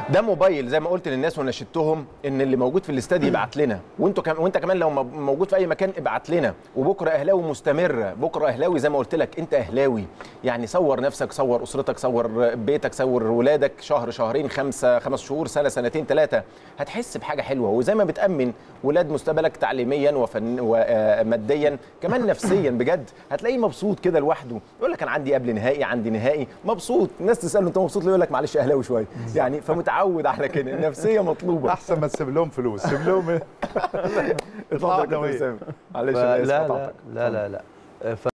ده موبايل زي ما قلت للناس ونشدتهم ان اللي موجود في الاستاد يبعت لنا، وانت كمان لو موجود في اي مكان ابعت لنا. وبكره اهلاوي مستمره، بكره اهلاوي زي ما قلت لك، انت اهلاوي يعني صور نفسك، صور اسرتك، صور بيتك، صور ولادك، شهر شهرين 5 شهور، سنه سنتين 3، هتحس بحاجه حلوه. وزي ما بتامن ولاد مستقبلك تعليميا وماديا كمان نفسيا بجد، هتلاقيه مبسوط كده لوحده، يقول لك انا عندي قبل نهائي، عندي نهائي، مبسوط. الناس تساله انت مبسوط ليه؟ يقول لك معلش اهلاوي شويه يعني، فمتعود على كده. النفسيه مطلوبه. احسن ما تسيب لهم فلوس، سيب لهم اتفضل يا كابتن سامي. معلش لا لا لا لا لا